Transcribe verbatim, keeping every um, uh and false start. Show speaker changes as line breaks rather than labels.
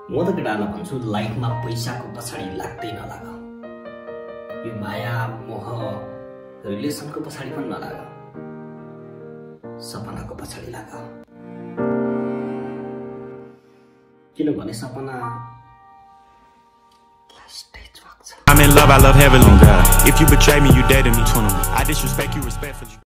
म त केटालाई भन्छु लाइफमा पैसाको पछाडी लाग्दै नलाग। यो माया मोह रिलेसनको पछाडी पनि नलाग, सपनाको पछाडी लाग। किनभने सपना
I'm in love, I love heavily. Oh God. If you betray me, you dead to me. I disrespect you respectfully.